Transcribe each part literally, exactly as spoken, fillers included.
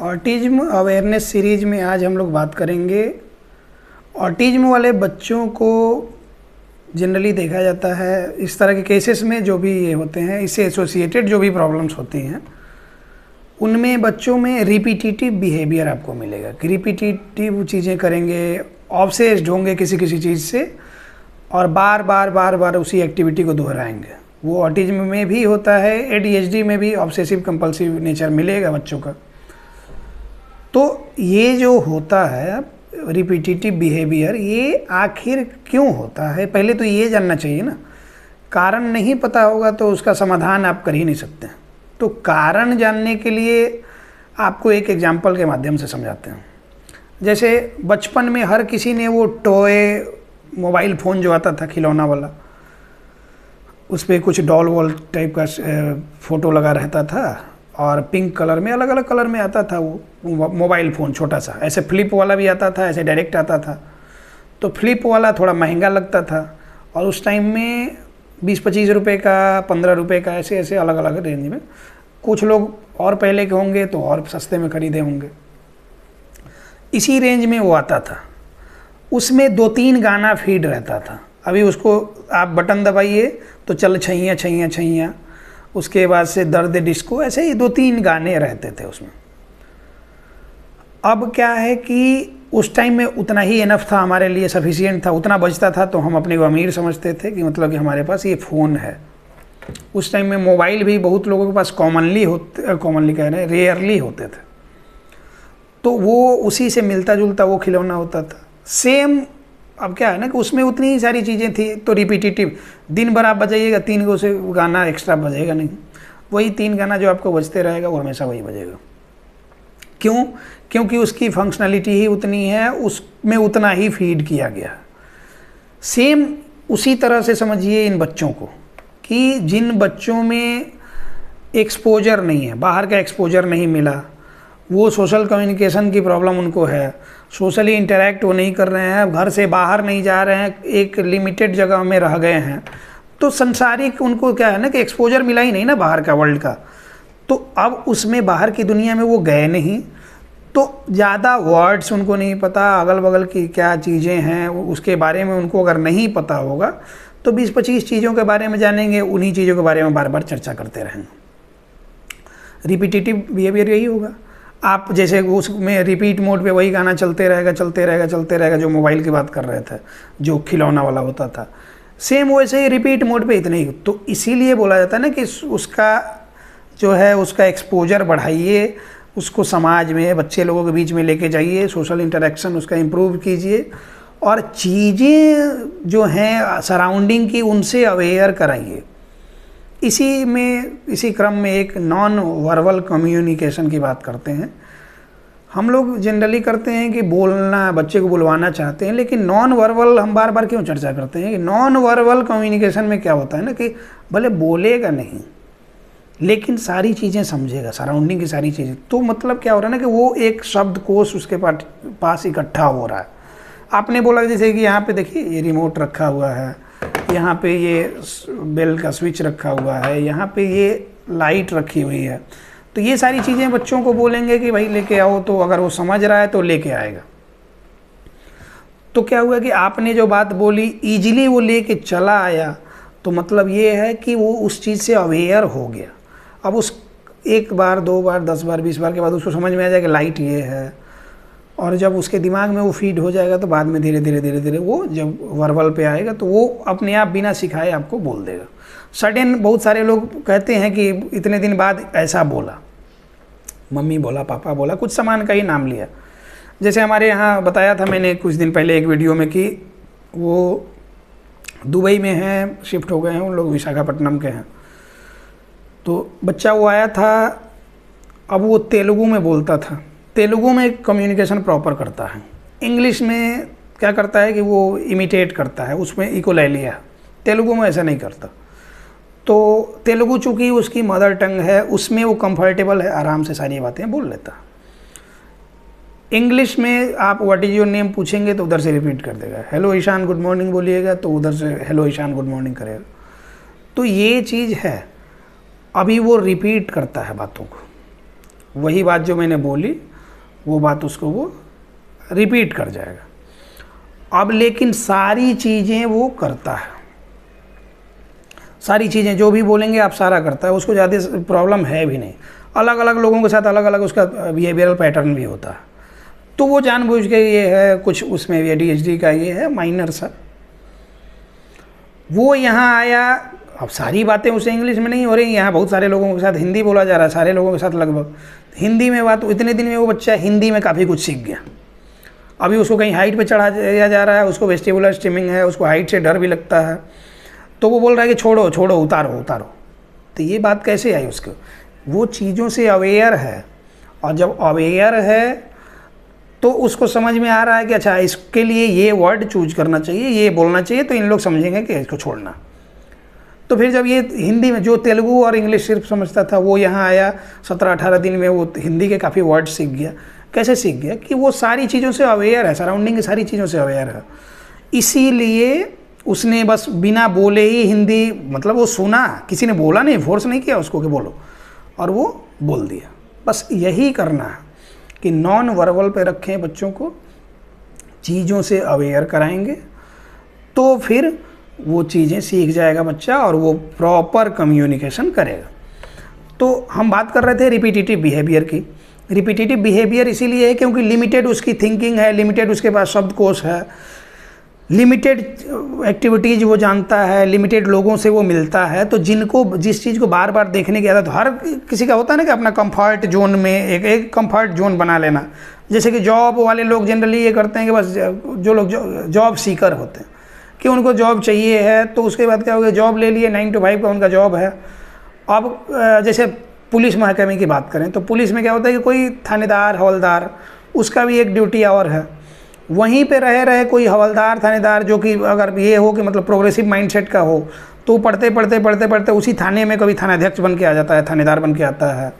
Autism awareness series में आज हम लोग बात करेंगे। ऑटिज्म वाले बच्चों को जनरली देखा जाता है इस तरह के केसेस में, जो भी ये होते हैं इससे एसोसिएटेड जो भी प्रॉब्लम्स होती हैं उनमें बच्चों में रिपीटिटिव बिहेवियर आपको मिलेगा कि रिपीटिटिव चीज़ें करेंगे, ऑब्सेस्ड होंगे किसी किसी चीज़ से और बार बार बार बार उसी एक्टिविटी को दोहराएंगे। वो ऑटिज्म में भी होता है, एडीएचडी में भी ऑब्सेसिव कंपल्सिव नेचर मिलेगा बच्चों का। तो ये जो होता है रिपीटिटिव बिहेवियर, ये आखिर क्यों होता है, पहले तो ये जानना चाहिए ना। कारण नहीं पता होगा तो उसका समाधान आप कर ही नहीं सकते। तो कारण जानने के लिए आपको एक एग्जाम्पल के माध्यम से समझाते हैं। जैसे बचपन में हर किसी ने वो टॉय मोबाइल फ़ोन जो आता था खिलौना वाला, उस पर कुछ डॉल वॉल टाइप का फ़ोटो लगा रहता था और पिंक कलर में, अलग अलग कलर में आता था वो मोबाइल फ़ोन छोटा सा। ऐसे फ्लिप वाला भी आता था, ऐसे डायरेक्ट आता था। तो फ्लिप वाला थोड़ा महंगा लगता था और उस टाइम में बीस पच्चीस रुपये का, पंद्रह रुपये का, ऐसे ऐसे अलग अलग रेंज में। कुछ लोग और पहले के होंगे तो और सस्ते में खरीदे होंगे। इसी रेंज में वो आता था। उसमें दो तीन गाना फीड रहता था। अभी उसको आप बटन दबाइए तो चल छैया छैया छैया, उसके बाद से दर्द डिस्को, ऐसे ही दो तीन गाने रहते थे उसमें। अब क्या है कि उस टाइम में उतना ही इनफ था हमारे लिए, सफिशिएंट था, उतना बचता था तो हम अपने को अमीर समझते थे कि मतलब कि हमारे पास ये फ़ोन है। उस टाइम में मोबाइल भी बहुत लोगों के पास कॉमनली होते, कॉमनली कह रहे हैं, रेयरली होते थे। तो वो उसी से मिलता जुलता वो खिलौना होता था सेम। अब क्या है ना कि उसमें उतनी ही सारी चीज़ें थी तो रिपीटिटिव, दिन भर आप बजाइएगा तीन गो से गाना एक्स्ट्रा बजेगा नहीं, वही तीन गाना जो आपको बजते रहेगा वो हमेशा वही बजेगा। क्यों? क्योंकि उसकी फंक्शनलिटी ही उतनी है, उसमें उतना ही फीड किया गया। सेम उसी तरह से समझिए इन बच्चों को कि जिन बच्चों में एक्सपोजर नहीं है, बाहर का एक्सपोजर नहीं मिला, वो सोशल कम्युनिकेशन की प्रॉब्लम उनको है, सोशली इंटरेक्ट वो नहीं कर रहे हैं, घर से बाहर नहीं जा रहे हैं, एक लिमिटेड जगह में रह गए हैं, तो संसारिक उनको क्या है ना कि एक्सपोजर मिला ही नहीं ना बाहर का, वर्ल्ड का। तो अब उसमें बाहर की दुनिया में वो गए नहीं, तो ज़्यादा वर्ड्स उनको नहीं पता, अगल बगल की क्या चीज़ें हैं उसके बारे में उनको अगर नहीं पता होगा तो बीस पच्चीस चीज़ों के बारे में जानेंगे, उन्हीं चीज़ों के बारे में बार बार चर्चा करते रहेंगे। रिपीटिटिव बिहेवियर यही होगा। आप जैसे उसमें रिपीट मोड पे वही गाना चलते रहेगा चलते रहेगा चलते रहेगा, जो मोबाइल की बात कर रहे थे, जो खिलौना वाला होता था, सेम वैसे ही रिपीट मोड पे इतने ही। तो इसीलिए बोला जाता है ना कि उसका जो है उसका एक्सपोजर बढ़ाइए, उसको समाज में बच्चे लोगों के बीच में लेके जाइए, सोशल इंटरेक्शन उसका इम्प्रूव कीजिए और चीज़ें जो हैं सराउंडिंग की उनसे अवेयर कराइए। इसी में इसी क्रम में एक नॉन वर्बल कम्युनिकेशन की बात करते हैं। हम लोग जनरली करते हैं कि बोलना, बच्चे को बुलवाना चाहते हैं, लेकिन नॉन वर्बल हम बार बार क्यों चर्चा करते हैं कि नॉन वर्बल कम्युनिकेशन में क्या होता है ना कि भले बोलेगा नहीं लेकिन सारी चीज़ें समझेगा, सराउंडिंग की सारी चीज़ें। तो मतलब क्या हो रहा है ना कि वो एक शब्दकोश उसके पास इकट्ठा हो रहा है। आपने बोला जैसे कि यहाँ पे देखिए ये रिमोट रखा हुआ है, यहाँ पे ये बेल का स्विच रखा हुआ है, यहाँ पे ये लाइट रखी हुई है, तो ये सारी चीज़ें बच्चों को बोलेंगे कि भाई लेके आओ, तो अगर वो समझ रहा है तो लेके आएगा। तो क्या हुआ कि आपने जो बात बोली ईजिली वो लेके चला आया, तो मतलब ये है कि वो उस चीज़ से अवेयर हो गया। अब उस एक बार, दो बार, दस बार, बीस बार के बाद उसको समझ में आ जाएगा लाइट ये है, और जब उसके दिमाग में वो फीड हो जाएगा तो बाद में धीरे धीरे धीरे धीरे वो जब वर्बल पे आएगा तो वो अपने आप बिना सिखाए आपको बोल देगा। सडन बहुत सारे लोग कहते हैं कि इतने दिन बाद ऐसा बोला, मम्मी बोला, पापा बोला, कुछ सामान का ही नाम लिया। जैसे हमारे यहाँ बताया था मैंने कुछ दिन पहले एक वीडियो में कि वो दुबई में हैं, शिफ्ट हो गए हैं, उन लोग विशाखापट्टनम के हैं। तो बच्चा वो आया था, अब वो तेलुगु में बोलता था, तेलुगु में कम्युनिकेशन प्रॉपर करता है, इंग्लिश में क्या करता है कि वो इमिटेट करता है, उसमें इको ले लिया, तेलुगु में ऐसा नहीं करता। तो तेलुगु चूँकि उसकी मदर टंग है, उसमें वो कंफर्टेबल है, आराम से सारी बातें बोल लेता। इंग्लिश में आप व्हाट इज़ योर नेम पूछेंगे तो उधर से रिपीट कर देगा, हेलो ईशान गुड मॉर्निंग बोलिएगा तो उधर से हेलो ईशान गुड मॉर्निंग करेगा। तो ये चीज़ है, अभी वो रिपीट करता है बातों को, वही बात जो मैंने बोली वो बात उसको वो रिपीट कर जाएगा। अब लेकिन सारी चीज़ें वो करता है, सारी चीज़ें जो भी बोलेंगे आप सारा करता है, उसको ज़्यादा प्रॉब्लम है भी नहीं। अलग अलग लोगों के साथ अलग अलग उसका बिहेवियरल पैटर्न भी होता है, तो वो जानबूझ के ये है कुछ उसमें भी डी एच डी का ये है माइनर सा। वो यहाँ आया, अब सारी बातें उसे इंग्लिश में नहीं हो रही, यहाँ बहुत सारे लोगों के साथ हिंदी बोला जा रहा है, सारे लोगों के साथ लगभग हिंदी में बात। इतने दिन में वो बच्चा हिंदी में काफ़ी कुछ सीख गया। अभी उसको कहीं हाइट पे चढ़ा दिया जा रहा है, उसको वेस्टिबुलर स्टिमिंग है, उसको हाइट से डर भी लगता है, तो वो बोल रहा है कि छोड़ो छोड़ो उतारो उतारो। तो ये बात कैसे आई उसको? वो चीज़ों से अवेयर है, और जब अवेयर है तो उसको समझ में आ रहा है कि अच्छा इसके लिए ये वर्ड चूज करना चाहिए, ये बोलना चाहिए, तो इन लोग समझेंगे कि इसको छोड़ना। तो फिर जब ये हिंदी में, जो तेलुगु और इंग्लिश सिर्फ समझता था, वो यहाँ आया, सत्रह अठारह दिन में वो हिंदी के काफ़ी वर्ड सीख गया। कैसे सीख गया? कि वो सारी चीज़ों से अवेयर है, सराउंडिंग की सारी चीज़ों से अवेयर है। इसीलिए उसने बस बिना बोले ही हिंदी, मतलब वो सुना, किसी ने बोला नहीं, फोर्स नहीं किया उसको कि बोलो, और वो बोल दिया। बस यही करना है कि नॉन वर्बल पे रखें बच्चों को, चीज़ों से अवेयर कराएंगे, तो फिर वो चीज़ें सीख जाएगा बच्चा और वो प्रॉपर कम्युनिकेशन करेगा। तो हम बात कर रहे थे रिपीटिटिव बिहेवियर की। रिपीटिटिव बिहेवियर इसीलिए है क्योंकि लिमिटेड उसकी थिंकिंग है, लिमिटेड उसके पास शब्दकोश है, लिमिटेड एक्टिविटीज़ वो जानता है, लिमिटेड लोगों से वो मिलता है। तो जिनको जिस चीज़ को बार बार देखने की आदत, हर किसी का होता है ना कि अपना कंफर्ट जोन में एक एक कंफर्ट जोन बना लेना। जैसे कि जॉब वाले लोग जनरली ये करते हैं कि बस जो लोग जॉब सीकर होते हैं कि उनको जॉब चाहिए है, तो उसके बाद क्या हो गया, जॉब ले लिए, नाइन टू फाइव का उनका जॉब है। अब जैसे पुलिस महकमे की बात करें तो पुलिस में क्या होता है कि कोई थानेदार हवलदार, उसका भी एक ड्यूटी आवर है। वहीं पे रहे रहे कोई हवलदार थानेदार जो कि अगर ये हो कि मतलब प्रोग्रेसिव माइंडसेट का हो, तो पढ़ते पढ़ते पढ़ते पढ़ते उसी थाने में कभी थानाध्यक्ष बन के आ जाता है, थानेदार बन के आता है,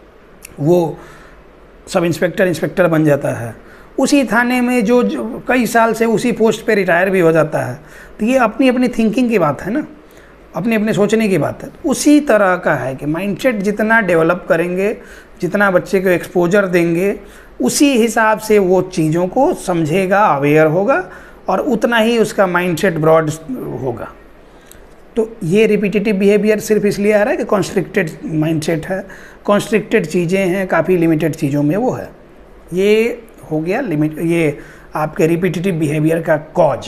वो सब इंस्पेक्टर इंस्पेक्टर बन जाता है। उसी थाने में जो, जो कई साल से उसी पोस्ट पे रिटायर भी हो जाता है। तो ये अपनी अपनी थिंकिंग की बात है ना, अपने अपने सोचने की बात है। उसी तरह का है कि माइंडसेट जितना डेवलप करेंगे, जितना बच्चे को एक्सपोजर देंगे, उसी हिसाब से वो चीज़ों को समझेगा, अवेयर होगा, और उतना ही उसका माइंडसेट ब्रॉड होगा। तो ये रिपीटिटिव बिहेवियर सिर्फ इसलिए आ रहा है कि कॉन्स्ट्रिक्टेड माइंडसेट है, कॉन्स्ट्रिक्टेड चीज़ें हैं, काफ़ी लिमिटेड चीज़ों में वो है। ये हो गया लिमिट, ये आपके रिपीटिटिव बिहेवियर का कॉज।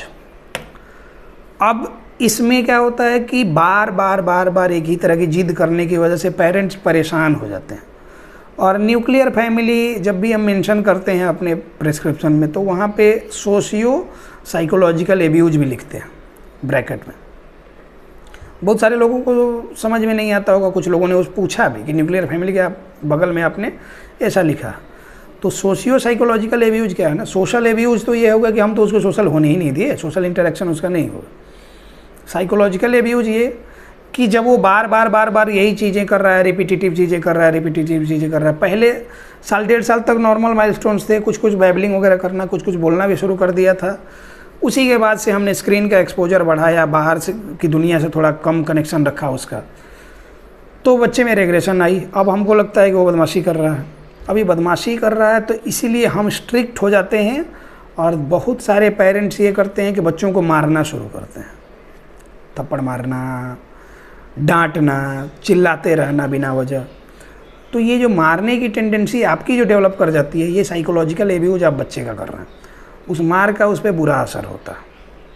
अब इसमें क्या होता है कि बार बार बार बार एक ही तरह की जिद करने की वजह से पेरेंट्स परेशान हो जाते हैं। और न्यूक्लियर फैमिली जब भी हम मेंशन करते हैं अपने प्रिस्क्रिप्शन में, तो वहाँ पे सोशियो साइकोलॉजिकल एब्यूज भी लिखते हैं ब्रैकेट में। बहुत सारे लोगों को समझ में नहीं आता होगा, कुछ लोगों ने उस पूछा भी कि न्यूक्लियर फैमिली के बगल में आपने ऐसा लिखा। तो सोशियो साइकोलॉजिकल एब्यूज क्या है ना, सोशल एब्यूज तो ये होगा कि हम तो उसको सोशल होने ही नहीं दिए, सोशल इंटरेक्शन उसका नहीं होगा। साइकोलॉजिकल एब्यूज ये कि जब वो बार बार बार बार यही चीज़ें कर रहा है, रिपीटिटिव चीज़ें कर रहा है, रिपीटिटिव चीज़ें कर रहा है। पहले साल डेढ़ साल तक नॉर्मल माइलस्टोन्स थे, कुछ कुछ बैबलिंग वगैरह करना, कुछ कुछ बोलना भी शुरू कर दिया था। उसी के बाद से हमने स्क्रीन का एक्सपोजर बढ़ाया, बाहर से की दुनिया से थोड़ा कम कनेक्शन रखा उसका, तो बच्चे में रेग्रेशन आई। अब हमको लगता है कि वो बदमाशी कर रहा है। अभी बदमाशी कर रहा है तो इसीलिए हम स्ट्रिक्ट हो जाते हैं, और बहुत सारे पेरेंट्स ये करते हैं कि बच्चों को मारना शुरू करते हैं, थप्पड़ मारना, डांटना, चिल्लाते रहना बिना वजह। तो ये जो मारने की टेंडेंसी आपकी जो डेवलप कर जाती है, ये साइकोलॉजिकल एब्यूज आप बच्चे का कर रहे हैं। उस मार का उस पर बुरा असर होता है,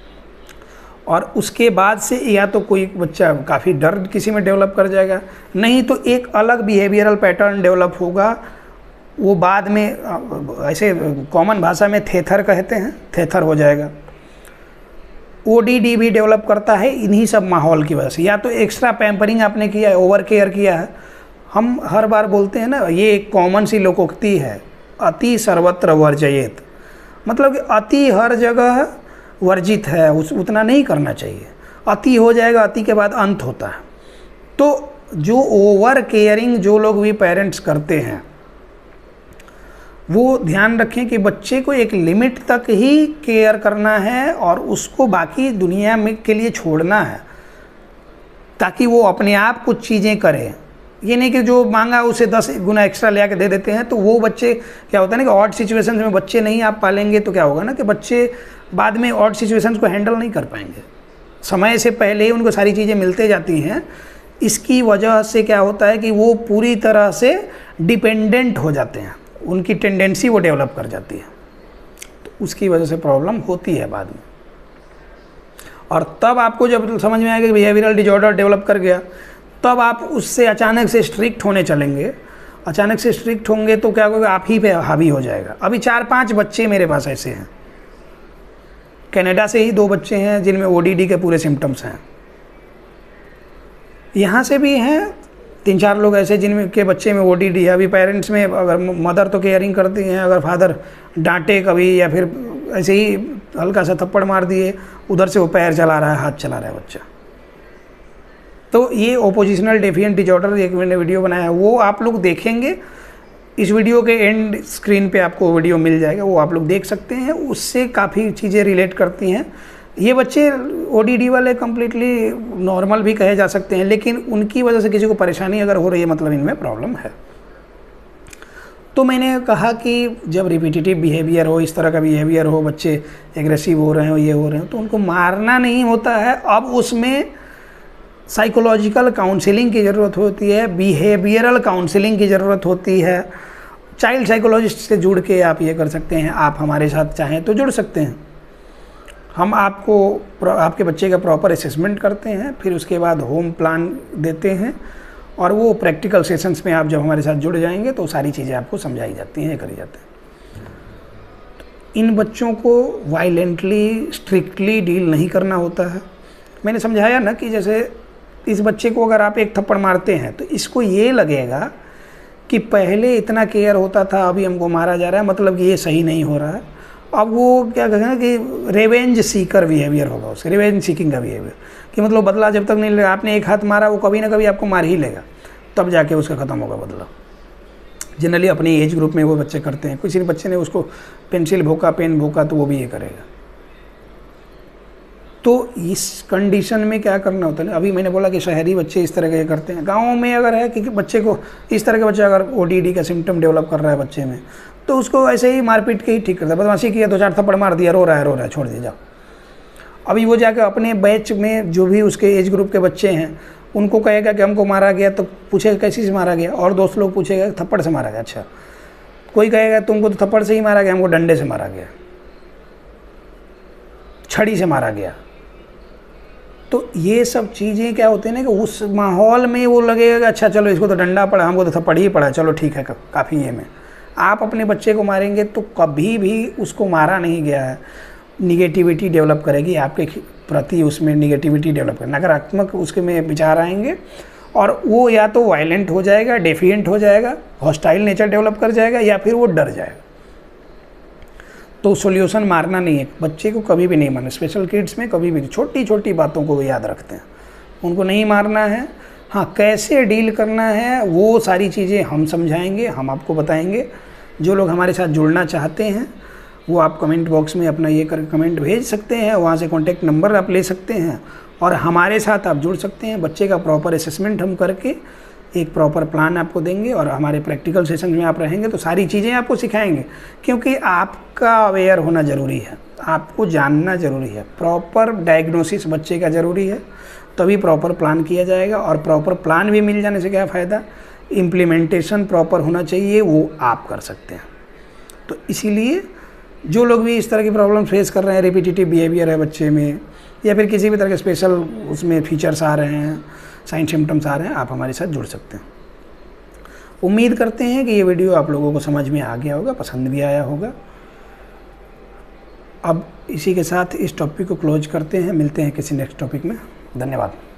और उसके बाद से या तो कोई बच्चा काफ़ी डर किसी में डेवलप कर जाएगा, नहीं तो एक अलग बिहेवियरल पैटर्न डेवलप होगा। वो बाद में ऐसे कॉमन भाषा में थेथर कहते हैं, थेथर हो जाएगा। ओ डी डी भी डेवलप करता है इन्हीं सब माहौल की वजह से। या तो एक्स्ट्रा पैम्परिंग आपने किया है, ओवर केयर किया है। हम हर बार बोलते हैं ना, ये एक कॉमन सी लोकोक्ति है, अति सर्वत्र वर्जयेत, मतलब कि अति हर जगह वर्जित है, उस उतना नहीं करना चाहिए। अति हो जाएगा, अति के बाद अंत होता है। तो जो ओवर केयरिंग जो लोग भी पेरेंट्स करते हैं, वो ध्यान रखें कि बच्चे को एक लिमिट तक ही केयर करना है और उसको बाकी दुनिया में के लिए छोड़ना है, ताकि वो अपने आप कुछ चीज़ें करे। ये नहीं कि जो मांगा उसे दस गुना एक्स्ट्रा ले आके दे देते हैं, तो वो बच्चे क्या होता है ना कि ऑड सिचुएशन में बच्चे नहीं आप पालेंगे तो क्या होगा ना कि बच्चे बाद में ऑड सिचुएशंस को हैंडल नहीं कर पाएंगे। समय से पहले ही उनको सारी चीज़ें मिलते जाती हैं, इसकी वजह से क्या होता है कि वो पूरी तरह से डिपेंडेंट हो जाते हैं, उनकी टेंडेंसी वो डेवलप कर जाती है, तो उसकी वजह से प्रॉब्लम होती है बाद में। और तब आपको जब समझ में आएगा कि बिहेवियरल डिजॉर्डर डेवलप कर गया, तब आप उससे अचानक से स्ट्रिक्ट होने चलेंगे। अचानक से स्ट्रिक्ट होंगे तो क्या होगा, आप ही पे हावी हो जाएगा। अभी चार पांच बच्चे मेरे पास ऐसे हैं, कनाडा से ही दो बच्चे हैं जिनमें ओडीडी के पूरे सिम्टम्स हैं। यहाँ से भी हैं तीन चार लोग ऐसे जिनमें के बच्चे में ओडीडी है। अभी पेरेंट्स में अगर मदर तो केयरिंग करती हैं, अगर फादर डांटे कभी या फिर ऐसे ही हल्का सा थप्पड़ मार दिए, उधर से वो पैर चला रहा है, हाथ चला रहा है बच्चा। तो ये ओपोजिशनल डेफिएंट डिजॉर्डर एक मैंने वीडियो बनाया है, वो आप लोग देखेंगे। इस वीडियो के एंड स्क्रीन पे आपको वीडियो मिल जाएगा, वो आप लोग देख सकते हैं। उससे काफ़ी चीज़ें रिलेट करती हैं। ये बच्चे ओडीडी वाले कम्प्लीटली नॉर्मल भी कहे जा सकते हैं, लेकिन उनकी वजह से किसी को परेशानी अगर हो रही है, मतलब इनमें प्रॉब्लम है। तो मैंने कहा कि जब रिपीटेटिव बिहेवियर हो, इस तरह का बिहेवियर हो, बच्चे एग्रेसिव हो रहे हो, ये हो रहे हो, तो उनको मारना नहीं होता है। अब उसमें साइकोलॉजिकल काउंसलिंग की ज़रूरत होती है, बिहेवियरल काउंसलिंग की ज़रूरत होती है। चाइल्ड साइकोलॉजिस्ट से जुड़ के आप ये कर सकते हैं। आप हमारे साथ चाहें तो जुड़ सकते हैं। हम आपको आपके बच्चे का प्रॉपर असेसमेंट करते हैं, फिर उसके बाद होम प्लान देते हैं, और वो प्रैक्टिकल सेशंस में आप जब हमारे साथ जुड़ जाएंगे तो सारी चीज़ें आपको समझाई जाती हैं, करी जाती हैं। इन बच्चों को वायलेंटली स्ट्रिक्टली डील नहीं करना होता है। मैंने समझाया ना कि जैसे इस बच्चे को अगर आप एक थप्पड़ मारते हैं तो इसको ये लगेगा कि पहले इतना केयर होता था, अभी हमको मारा जा रहा है, मतलब कि ये सही नहीं हो रहा है। अब वो क्या कहते हैं कि रिवेंज सीकर बिहेवियर होगा उसका, रिवेंज सीकिंग का बिहेवियर, कि मतलब बदला जब तक नहीं लेगा। आपने एक हाथ मारा, वो कभी ना कभी आपको मार ही लेगा, तब जाके उसका ख़त्म होगा बदला। जनरली अपनी एज ग्रुप में वो बच्चे करते हैं। किसी बच्चे ने उसको पेंसिल भोंका, पेन भोंका, तो वो भी ये करेगा। तो इस कंडीशन में क्या करना होता है, अभी मैंने बोला कि शहरी बच्चे इस तरह के करते हैं। गाँव में अगर है कि बच्चे को इस तरह के बच्चे अगर ओडीडी का सिम्टम डेवलप कर रहा है बच्चे में, तो उसको ऐसे ही मारपीट के ही ठीक करता है। बदमाशी किया, दो चार थप्पड़ मार दिया, रो रहा है रो रहा है छोड़ दिया जाओ। अभी वो जाकर अपने बैच में जो भी उसके एज ग्रुप के बच्चे हैं उनको कहेगा कि हमको मारा गया, तो पूछेगा कैसे से मारा गया, और दोस्त लोग पूछेगा थप्पड़ से मारा गया। अच्छा, कोई कहेगा तुमको तो थप्पड़ से ही मारा गया, हमको डंडे से मारा गया, छड़ी से मारा गया। तो ये सब चीज़ें क्या होती हैं ना कि उस माहौल में वो लगेगा कि अच्छा चलो इसको तो डंडा पड़ा, हमको तो थप्पड़ ही पड़ा, चलो ठीक है काफ़ी है। में आप अपने बच्चे को मारेंगे तो कभी भी उसको मारा नहीं गया है, निगेटिविटी डेवलप करेगी आपके प्रति, उसमें निगेटिविटी डेवलप करेगी, नकारात्मक उसके में विचार आएंगे, और वो या तो वायलेंट हो जाएगा, डेफिएंट हो जाएगा, हॉस्टाइल नेचर डेवलप कर जाएगा, या फिर वो डर जाएगा। तो सॉल्यूशन मारना नहीं है, बच्चे को कभी भी नहीं मारना। स्पेशल किड्स में कभी भी छोटी छोटी बातों को वो याद रखते हैं, उनको नहीं मारना है। हाँ, कैसे डील करना है वो सारी चीज़ें हम समझाएंगे, हम आपको बताएंगे। जो लोग हमारे साथ जुड़ना चाहते हैं वो आप कमेंट बॉक्स में अपना ये कर कमेंट भेज सकते हैं, वहाँ से कॉन्टैक्ट नंबर आप ले सकते हैं और हमारे साथ आप जुड़ सकते हैं। बच्चे का प्रॉपर असेसमेंट हम करके एक प्रॉपर प्लान आपको देंगे, और हमारे प्रैक्टिकल सेशन में आप रहेंगे तो सारी चीज़ें आपको सिखाएंगे, क्योंकि आपका अवेयर होना ज़रूरी है, आपको जानना ज़रूरी है। प्रॉपर डायग्नोसिस बच्चे का ज़रूरी है, तभी प्रॉपर प्लान किया जाएगा। और प्रॉपर प्लान भी मिल जाने से क्या फ़ायदा, इम्प्लीमेंटेशन प्रॉपर होना चाहिए, वो आप कर सकते हैं। तो इसीलिए जो लोग भी इस तरह की प्रॉब्लम फेस कर रहे हैं, रिपीटेटिव बिहेवियर है बच्चे में, या फिर किसी भी तरह के स्पेशल उसमें फीचर्स आ रहे हैं, साइन सिम्टम्स आ रहे हैं, आप हमारे साथ जुड़ सकते हैं। उम्मीद करते हैं कि ये वीडियो आप लोगों को समझ में आ गया होगा, पसंद भी आया होगा। अब इसी के साथ इस टॉपिक को क्लोज करते हैं, मिलते हैं किसी नेक्स्ट टॉपिक में। धन्यवाद।